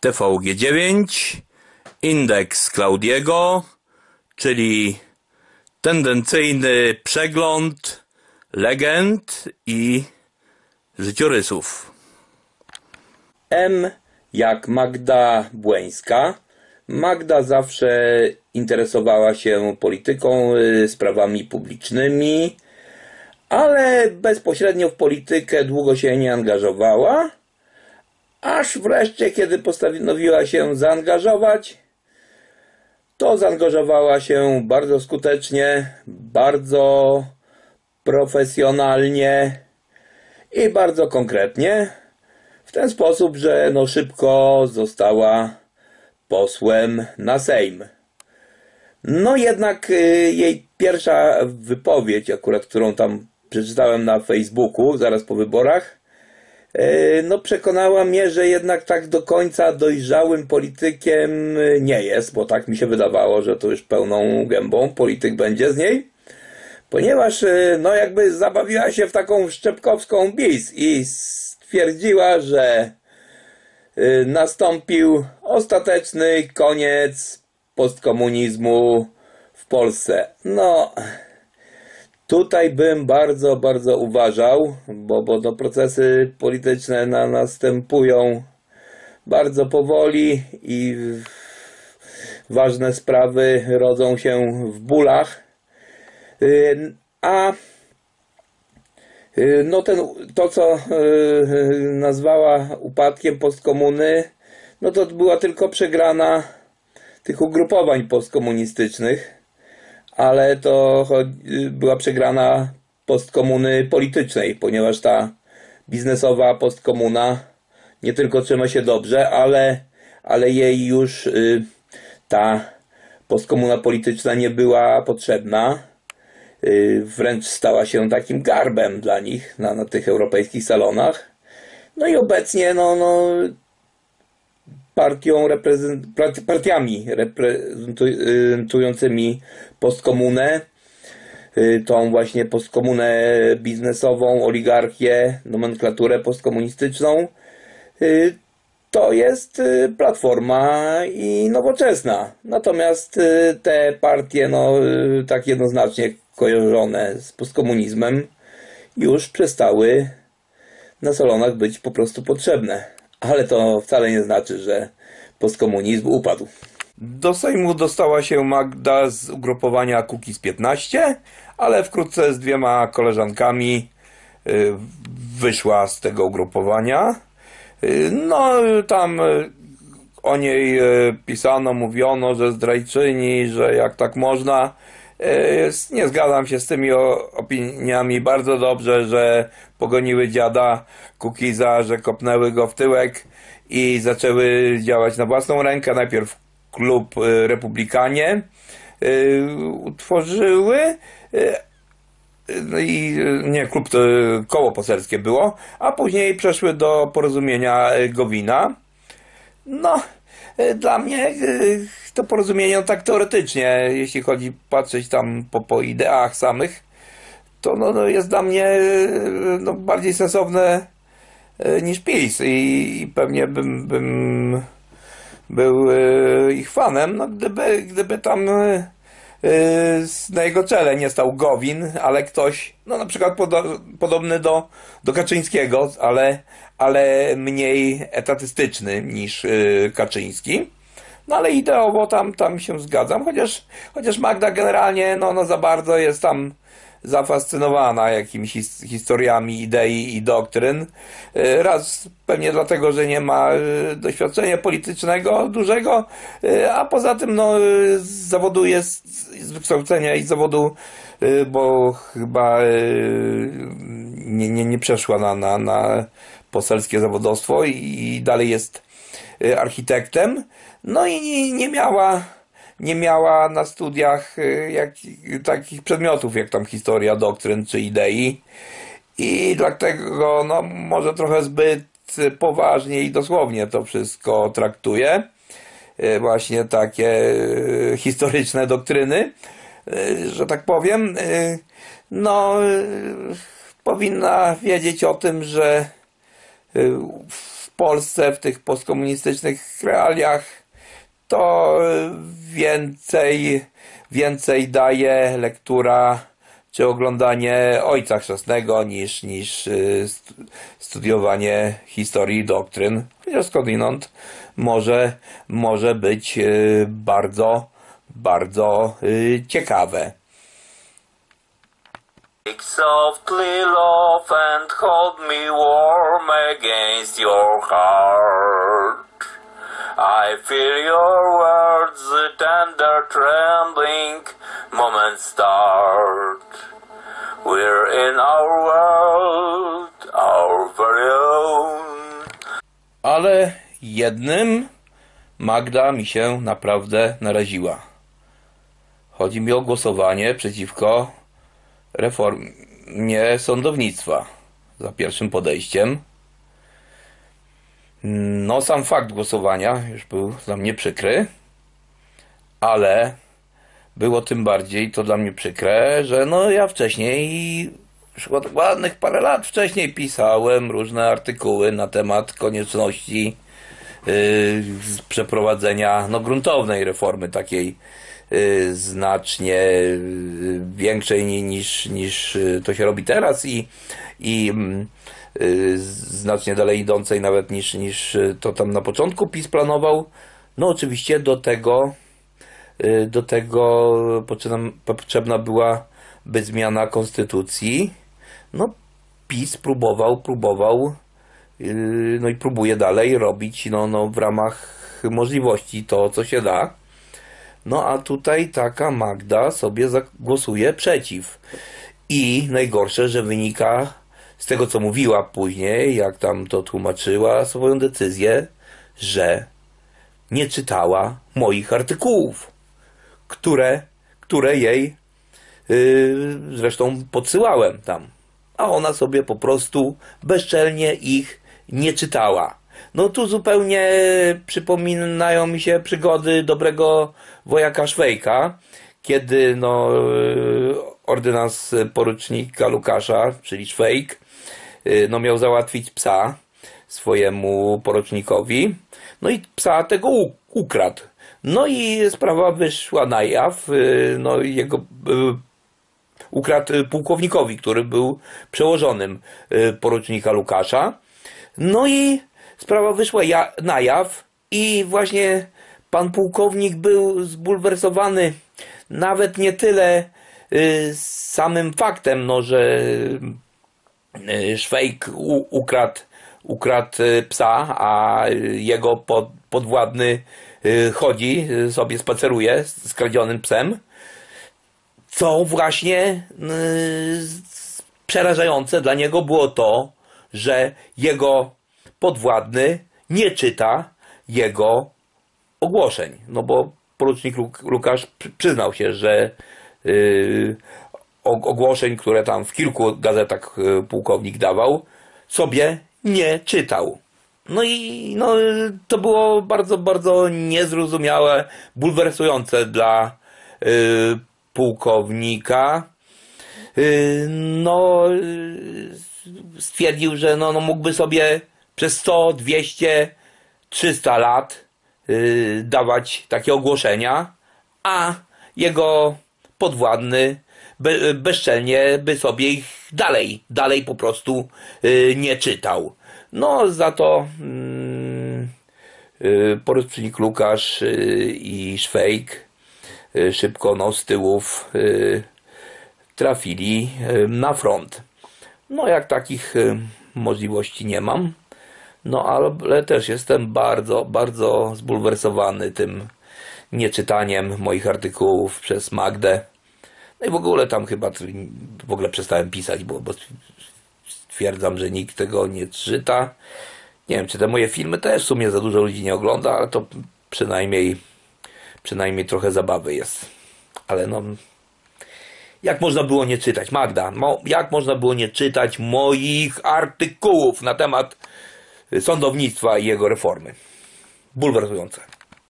TVG9, Indeks Claudiego, czyli tendencyjny przegląd legend i życiorysów. M jak Magda Błońska. Magda zawsze interesowała się polityką, sprawami publicznymi, ale bezpośrednio w politykę długo się nie angażowała, aż wreszcie, kiedy postanowiła się zaangażować, to zaangażowała się bardzo skutecznie, bardzo profesjonalnie i bardzo konkretnie, w ten sposób, że szybko została posłem na Sejm. Jednak jej pierwsza wypowiedź, akurat którą tam przeczytałem na Facebooku zaraz po wyborach, przekonała mnie, że jednak tak do końca dojrzałym politykiem nie jest, bo tak mi się wydawało, że to już pełną gębą polityk będzie z niej, ponieważ jakby zabawiła się w taką szczepkowską bis i stwierdziła, że nastąpił ostateczny koniec postkomunizmu w Polsce. Tutaj bym bardzo, bardzo uważał, bo procesy polityczne następują bardzo powoli i ważne sprawy rodzą się w bólach. To co nazwała upadkiem postkomuny, to była tylko przegrana tych ugrupowań postkomunistycznych, ale to była przegrana postkomuny politycznej, ponieważ ta biznesowa postkomuna nie tylko trzyma się dobrze, ale jej już ta postkomuna polityczna nie była potrzebna. Wręcz stała się takim garbem dla nich na tych europejskich salonach. I obecnie partiami reprezentującymi postkomunę, tą właśnie postkomunę biznesową, oligarchię, nomenklaturę postkomunistyczną, to jest Platforma i Nowoczesna. Natomiast te partie, tak jednoznacznie kojarzone z postkomunizmem, już przestały na salonach być po prostu potrzebne. Ale to wcale nie znaczy, że postkomunizm upadł. Do Sejmu dostała się Magda z ugrupowania Kukiz15, ale wkrótce z 2 koleżankami wyszła z tego ugrupowania. Tam o niej pisano, mówiono, że zdrajczyni, że jak tak można. Nie zgadzam się z tymi opiniami. Bardzo dobrze, że pogoniły dziada Kukiza, że kopnęły go w tyłek i zaczęły działać na własną rękę. Najpierw klub Republikanie utworzyły, klub to koło poselskie było, a później przeszły do Porozumienia Gowina. Dla mnie to porozumienie tak teoretycznie, jeśli chodzi patrzeć tam po ideach samych, to jest dla mnie bardziej sensowne niż PiS i pewnie bym był ich fanem, gdyby tam na jego czele nie stał Gowin, ale ktoś, na przykład podobny do Kaczyńskiego, ale mniej etatystyczny niż Kaczyński. Ale ideowo tam się zgadzam, chociaż Magda generalnie za bardzo jest tam zafascynowana jakimiś historiami idei i doktryn. Raz pewnie dlatego, że nie ma doświadczenia politycznego dużego, a poza tym z zawodu z wykształcenia i z zawodu, bo chyba nie przeszła na poselskie zawodowstwo i dalej jest architektem. I nie miała na studiach takich przedmiotów jak tam historia doktryn czy idei i dlatego może trochę zbyt poważnie i dosłownie to wszystko traktuje, właśnie takie historyczne doktryny, że tak powiem. Powinna wiedzieć o tym, że w Polsce, w tych postkomunistycznych realiach, to więcej daje lektura czy oglądanie Ojca Chrzestnego niż studiowanie historii i doktryn. Chociaż skądinąd może być bardzo ciekawe. Take softly, love, and hold me warm against your heart. I feel your words, the tender trembling moments start. We're in our world, our very own. Ale jednym Magda mi się naprawdę naraziła. Chodzi mi o głosowanie przeciwko reformie sądownictwa za pierwszym podejściem. No, sam fakt głosowania już był dla mnie przykry, ale było tym bardziej to dla mnie przykre, że no ja wcześniej, ładnych parę lat wcześniej pisałem różne artykuły na temat konieczności przeprowadzenia gruntownej reformy, takiej znacznie większej niż to się robi teraz i znacznie dalej idącej nawet niż to tam na początku PiS planował. No oczywiście do tego potrzebna byłaby zmiana konstytucji. No PiS próbował no i próbuje dalej robić w ramach możliwości to, co się da. No a tutaj taka Magda sobie zagłosuje przeciw. I najgorsze, że wynika z tego, co mówiła później, jak tam to tłumaczyła swoją decyzję, że nie czytała moich artykułów, które jej zresztą podsyłałem tam. A ona sobie po prostu bezczelnie ich nie czytała. No tu zupełnie przypominają mi się przygody dobrego wojaka Szwejka, kiedy ordynans porucznika Lukasza, czyli Szwejk, miał załatwić psa swojemu porucznikowi, no i psa tego ukradł. No i sprawa wyszła na jaw, jego ukradł pułkownikowi, który był przełożonym porucznika Lukasza. No i sprawa wyszła na jaw i właśnie pan pułkownik był zbulwersowany nawet nie tyle samym faktem, że Szwejk ukradł psa, a jego podwładny chodzi, sobie spaceruje z skradzionym psem, co właśnie przerażające dla niego było to, że jego podwładny nie czyta jego ogłoszeń. No bo porucznik Lukasz przyznał się, że ogłoszeń, które tam w kilku gazetach pułkownik dawał, sobie nie czytał. No i to było bardzo, bardzo niezrozumiałe, bulwersujące dla pułkownika. Stwierdził, że mógłby sobie przez 100, 200, 300 lat dawać takie ogłoszenia, a jego podwładny bezczelnie by sobie ich dalej po prostu nie czytał. No za to porucznik Lukasz i Szwejk szybko z tyłów trafili na front. No jak takich możliwości nie mam, ale też jestem bardzo, bardzo zbulwersowany tym nieczytaniem moich artykułów przez Magdę. No i w ogóle tam chyba przestałem pisać, bo stwierdzam, że nikt tego nie czyta. Nie wiem, czy te moje filmy też w sumie za dużo ludzi nie ogląda, ale to przynajmniej trochę zabawy jest. Ale jak można było nie czytać, Magda, jak można było nie czytać moich artykułów na temat sądownictwa i jego reformy? Bulwersujące.